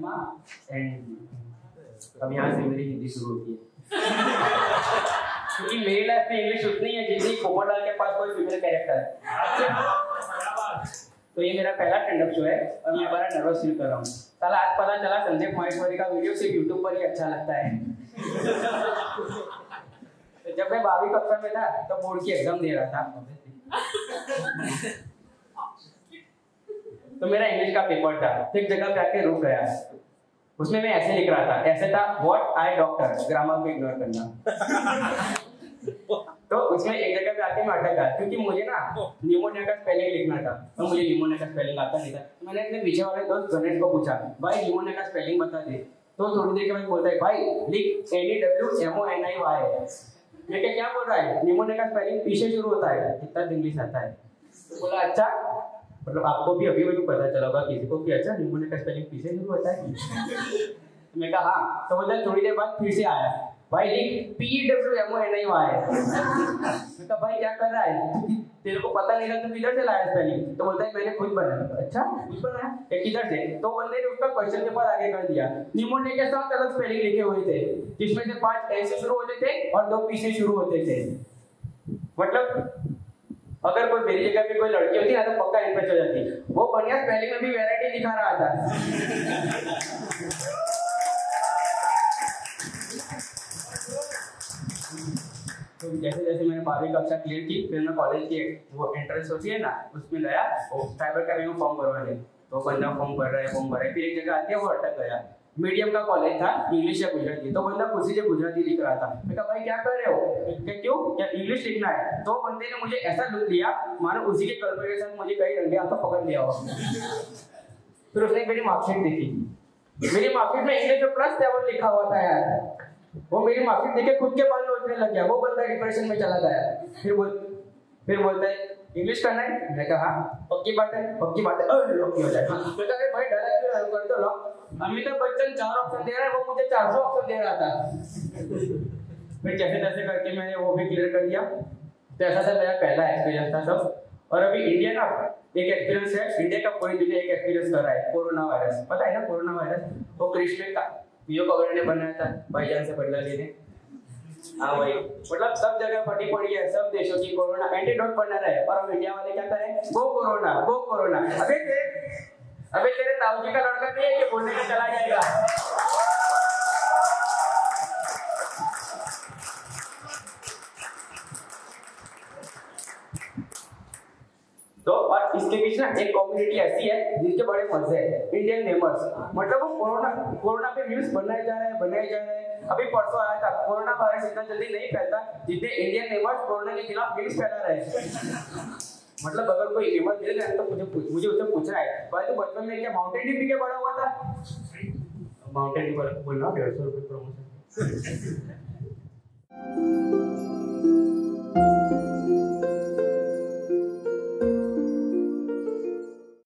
Sharma and अब यहाँ से मेरी हिंदी शुरू होती है क्योंकि मेरी लाइफ में इंग्लिश उतनी है जितनी पोपटलाल के पास कोई फीमेल कैरेक्टर है। तो ये मेरा पहला स्टैंड अप शो है और मैं बड़ा नर्वस फील कर रहा हूँ। साला आज पता चला संदीप माहेश्वरी का वीडियो सिर्फ यूट्यूब पर ही अच्छा लगता है। तो जब मैं 12वीं कक्षा में था तो बोर्ड की एग्जाम दे रहा था तो मेरा इंग्लिश का पेपर था, तो एक जगह पे आके रुक गया। उसमें मैं ऐसे लिख रहा था, ऐसे था व्हाट आई डॉक्टर, ग्रामर को इग्नोर करना। तो उसमें एक जगह पे आके मैं अटक गया क्योंकि मुझे ना निमोनिया का स्पेलिंग लिखना था और मुझे निमोनिया का स्पेलिंग आता नहीं था। तो मैंने अपने पीछे वाले दोस्त गणेश को पूछा, भाई निमोनिया का स्पेलिंग बता दे। तो थोड़ी देर के बाद बोलता है, भाई लिख NEWMONIY। मैं क्या बोल रहा है, निमोनिया का स्पेलिंग पी से शुरू होता है, कितना इंग्लिश आता है। तो बोला अच्छा, मतलब आपको भी अभी पता चला होगा किसी को कि अच्छा निमोनिया का स्पेलिंग पी से शुरू होता है। मैं कहा हाँ। तो बोला थोड़ी देर बाद फिर से आया, भाई लिख PWMONIY। मैं कहा भाई क्या कर रहा है, तेरे को पता नहीं था तो किधर से लाया स्पेलिंग। तो बोलता है मैंने खुद बनाया। अच्छा खुद बनाया, किधर से। तो बंदे ने उसका क्वेश्चन पेपर आगे कर दिया। निमोनिया के साथ अलग स्पेलिंग लिखे हुए थे जिसमें से 5 ए से शुरू होते थे और 2 पी से शुरू होते थे। मतलब अगर कोई मेरी जगह पे कोई लड़की होती ना तो पक्का इम्प्रेस हो जाती। वो बढ़िया स्पेलिंग में भी वैरायटी दिखा रहा था। तो जैसे जैसे मैंने 12वीं कक्षा क्लियर की, फिर मैं कॉलेज की वो एंट्रेंस होती है ना, उसमें गया वो साइबर कैफे में फॉर्म भरवाने। तो बंदा फॉर्म भर रहा है, फिर एक जगह आती है वो अटक गया। मीडियम का कॉलेज था, इंग्लिश या गुजराती। तो बंदा खुद से गुजराती लिख रहा था। मैं कहा भाई क्या कर रहे हो, क्यों क्या इंग्लिश लिखना है। तो बंदे ने मुझे ऐसा लुक दिया मानो उसी के कल्पना के साथ मुझे कहीं रंगे हाथों पकड़ लिया हो। फिर उसने मेरी मार्कशीट देखी, मेरी मार्कशीट में इंग्लिश में +7 लिखा हुआ था यार। वो मेरी मार्कशीट देख के खुद के बाल नोचने लग गया। वो बंदा डिप्रेशन में चला गया। फिर बोलता है इंग्लिश करना है। मैं कहा पक्की बात है, पक्की बात है। लॉक हो जाए। मैं कहा भाई डरा क्यों, कर दो लॉक। अमिताभ बच्चन 4 ऑप्शन दे रहा है, वो मुझे 400 ऑप्शन दे रहा था। फिर जैसे तैसे करके मैंने वो भी क्लियर कर दिया। तो ऐसा था मेरा पहला एक्सपीरियंस था सब। और अभी इंडिया ना एक एक्सपीरियंस है, इंडिया का पूरी दुनिया एक एक्सपीरियंस कर रहा है, कोरोना वायरस। पता है ना कोरोना वायरस, वो कृष्ण का वीडियो कवर ने बनाया था भाईजान से बदला लेने। हाँ वही, मतलब सब जगह फटी पड़ी है, सब देशों की कोरोना एंटीडोट बना रहा है। और हम इंडिया वाले क्या करें, गो कोरोना गो कोरोना। अबे तेरे ताऊजी का लड़का नहीं है कि बोलने में चला जाएगा। तो और इसके बीच ना एक कम्युनिटी ऐसी है जिसके बड़े मजे हैं, इंडियन नेमर्स। मतलब वो कोरोना पे न्यूज़ बनाए जा रहे हैं। अभी परसों आया था, कोरोना वायरस इतना जल्दी नहीं फैलता जितने इंडियन नेमर्स कोरोना के खिलाफ न्यूज़ फैला रहे हैं। मतलब अगर कोई नेमर मिल गया तो मुझे उससे पूछना है, भाई तो बचपन में क्या माउंटेन ड्यू पी के बड़ा हुआ था। माउंटेन ड्यू बोलना 150 रुपए प्रमोशन।